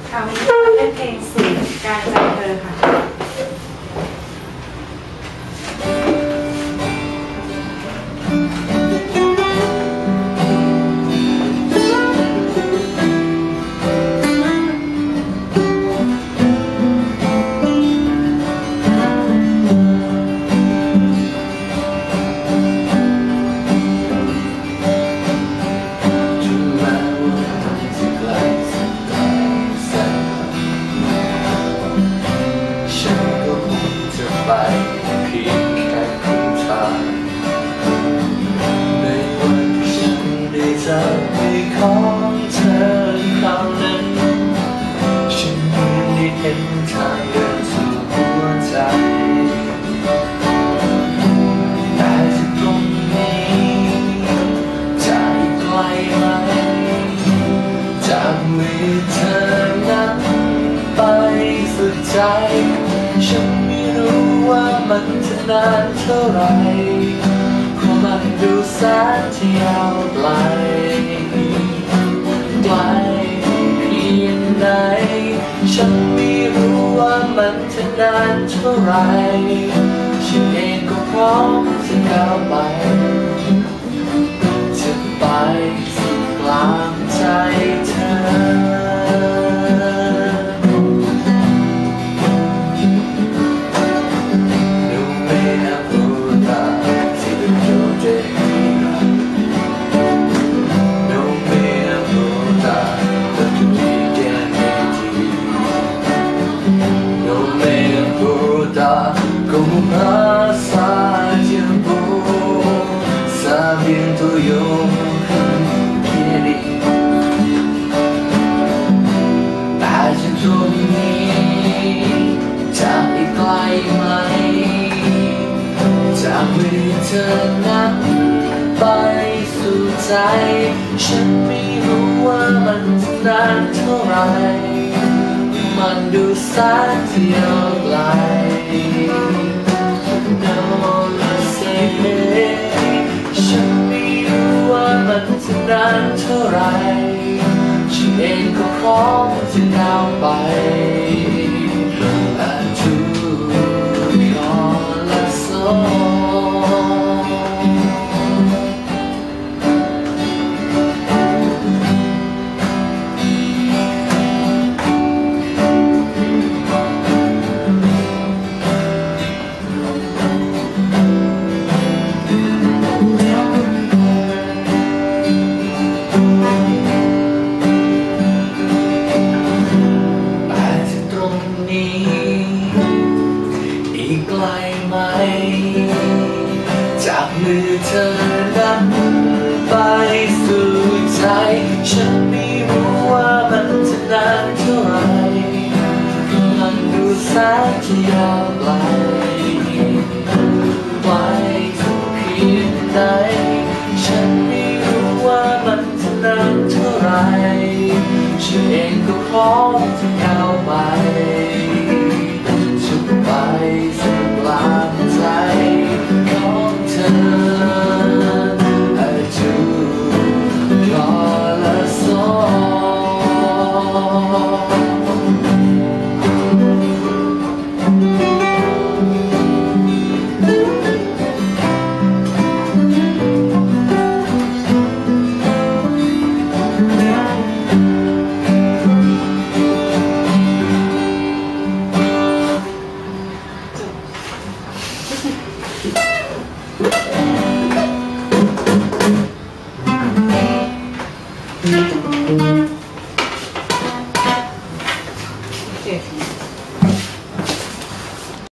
ค่ะวันนี้จะมาเล่นเพลงสูตรการใจเธอค่ะไปเพียงแค่ครึ่งทางในวันที่ฉันได้จับมือของเธอคราวนั้นฉันได้เห็นทางเดินสู่หัวใจแต่จากตรงนี้จะไกลไหมจากมือเธอนั้นไปสุดใจฉันไม่รู้ว่ามันจะนานเท่าไรเพราะมันดูแสนที่ยาวไกลไกลเพียงไหนฉันไม่รู้ว่ามันจะนานเท่าไรฉันเองก็พร้อมจะก้าวไปจะไปสู่กลางใจเธอComo passatempo sabiendo yo que querí แต่จากตรงนี้จะอีกไกลไหมจากมือเธอนั้นไปสู่ใจฉันไม่รู้ว่ามันจะนานเท่าไรมันดูแสนที่ยาวไกลฉันไม่รู้ว่ามันจะนานเท่าไรฉันเองก็พร้อมจะก้าวไปทุกคนละสองอีกไกลไหมจากมือเธอนั้นไปสู่ใจฉันไม่รู้ว่ามันจะนานเท่าไรมันดูแสนจะยาวไกลไกลสักเพียงใดฉันไม่รู้ว่ามันจะนานเท่าไรฉันเองก็พร้อมจะก้าวไป